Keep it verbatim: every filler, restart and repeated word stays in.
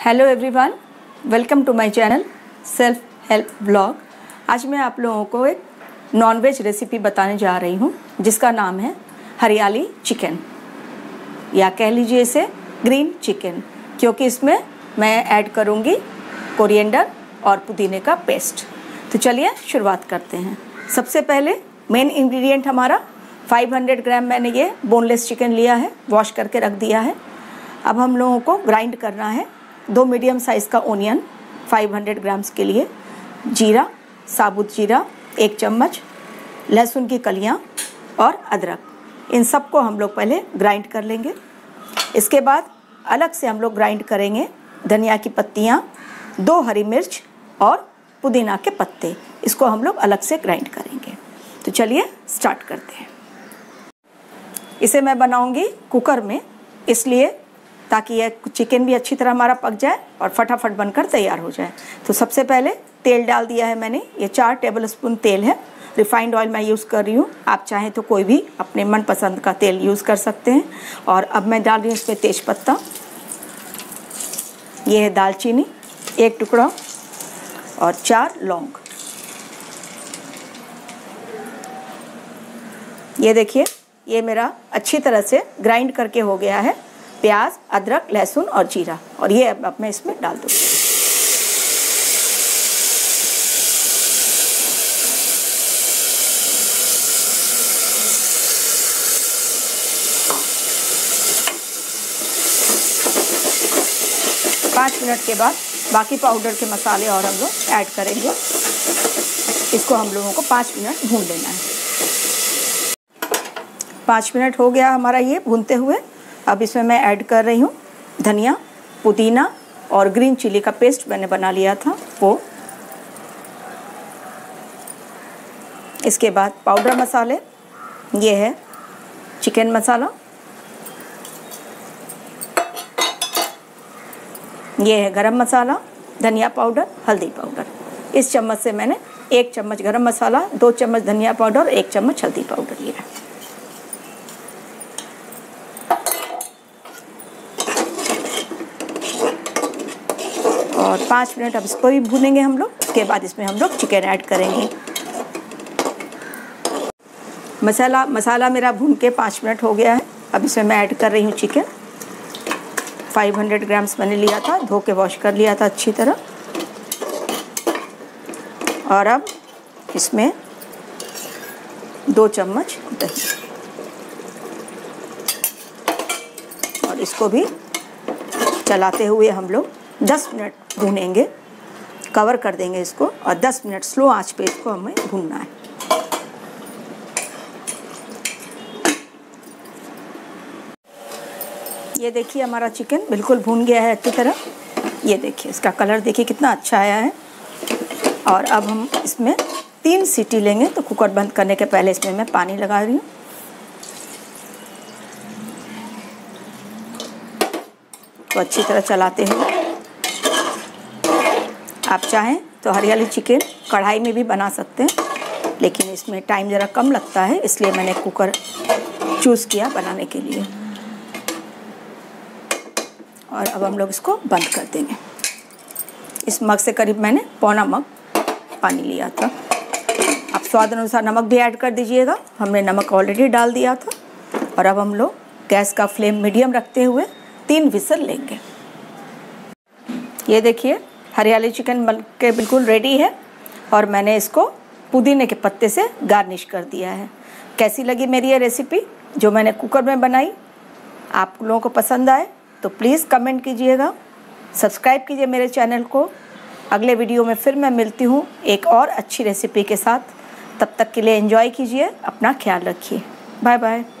Hello everyone, welcome to my channel self help blog. आज मैं आप लोगों को एक नॉनवेज रेसिपी बताने जा रही हूँ जिसका नाम है हरियाली चिकन, या कह लीजिए इसे ग्रीन चिकन, क्योंकि इसमें मैं ऐड करूँगी कोरिएंडर और पुदीने का पेस्ट। तो चलिए शुरुआत करते हैं। सबसे पहले मेन इंग्रेडिएंट हमारा पाँच सौ ग्राम मैंने ये बोनलेस चिकन लिया है, वॉश करके रख दिया है। अब हम लोगों को ग्राइंड करना है दो मीडियम साइज़ का ओनियन पाँच सौ ग्राम्स के लिए, जीरा, साबुत जीरा एक चम्मच, लहसुन की कलियां और अदरक, इन सब को हम लोग पहले ग्राइंड कर लेंगे। इसके बाद अलग से हम लोग ग्राइंड करेंगे धनिया की पत्तियां, दो हरी मिर्च और पुदीना के पत्ते, इसको हम लोग अलग से ग्राइंड करेंगे। तो चलिए स्टार्ट करते हैं। इसे मैं बनाऊंगी कुकर में, इसलिए ताकि यह चिकन भी अच्छी तरह हमारा पक जाए और फटाफट बनकर तैयार हो जाए। तो सबसे पहले तेल डाल दिया है मैंने, ये चार टेबलस्पून तेल है। रिफाइंड ऑयल मैं यूज़ कर रही हूँ, आप चाहें तो कोई भी अपने मनपसंद का तेल यूज़ कर सकते हैं। और अब मैं डाल रही हूँ इसमें तेज़पत्ता, ये है दालचीनी एक टुकड़ा और चार लौंग। ये देखिए, ये मेरा अच्छी तरह से ग्राइंड करके हो गया है। प्याज, अदरक, लहसुन और जीरा, और ये अब मैं इसमें डाल दूँगी। पाँच मिनट के बाद बाकी पाउडर के मसाले और हम लोग ऐड करेंगे। इसको हम लोगों को पाँच मिनट भून लेना है। पाँच मिनट हो गया हमारा ये भूनते हुए। अब इसमें मैं ऐड कर रही हूँ धनिया, पुदीना और ग्रीन चिली का पेस्ट मैंने बना लिया था वो। इसके बाद पाउडर मसाले, ये है चिकन मसाला, ये है गरम मसाला, धनिया पाउडर, हल्दी पाउडर। इस चम्मच से मैंने एक चम्मच गरम मसाला, दो चम्मच धनिया पाउडर और एक चम्मच हल्दी पाउडर लिया है। और पाँच मिनट अब इसको भी भूनेंगे हम लोग। उसके बाद इसमें हम लोग चिकन ऐड करेंगे। मसाला मसाला मेरा भून के पाँच मिनट हो गया है। अब इसमें मैं ऐड कर रही हूँ चिकन। पाँच सौ ग्राम्स मैंने लिया था, धो के वॉश कर लिया था अच्छी तरह। और अब इसमें दो चम्मच दही, और इसको भी चलाते हुए हम लोग दस मिनट भूनेंगे। कवर कर देंगे इसको और दस मिनट स्लो आंच पे इसको हमें भूनना है। ये देखिए, हमारा चिकन बिल्कुल भून गया है अच्छी तरह। ये देखिए, इसका कलर देखिए कितना अच्छा आया है। और अब हम इसमें तीन सीटी लेंगे। तो कुकर बंद करने के पहले इसमें मैं पानी लगा रही हूँ। तो अच्छी तरह चलाते हुए, आप चाहें तो हरियाली चिकन कढ़ाई में भी बना सकते हैं, लेकिन इसमें टाइम ज़रा कम लगता है, इसलिए मैंने कुकर चूज़ किया बनाने के लिए। और अब हम लोग इसको बंद कर देंगे। इस मग से करीब मैंने पौना मग पानी लिया था। आप स्वाद अनुसार नमक भी ऐड कर दीजिएगा, हमने नमक ऑलरेडी डाल दिया था। और अब हम लोग गैस का फ्लेम मीडियम रखते हुए तीन विसल लेंगे। ये देखिए, हरियाली चिकन बन के बिल्कुल रेडी है और मैंने इसको पुदीने के पत्ते से गार्निश कर दिया है। कैसी लगी मेरी ये रेसिपी जो मैंने कुकर में बनाई? आप लोगों को पसंद आए तो प्लीज़ कमेंट कीजिएगा, सब्सक्राइब कीजिए मेरे चैनल को। अगले वीडियो में फिर मैं मिलती हूँ एक और अच्छी रेसिपी के साथ। तब तक के लिए एंजॉय कीजिए, अपना ख्याल रखिए। Bye bye.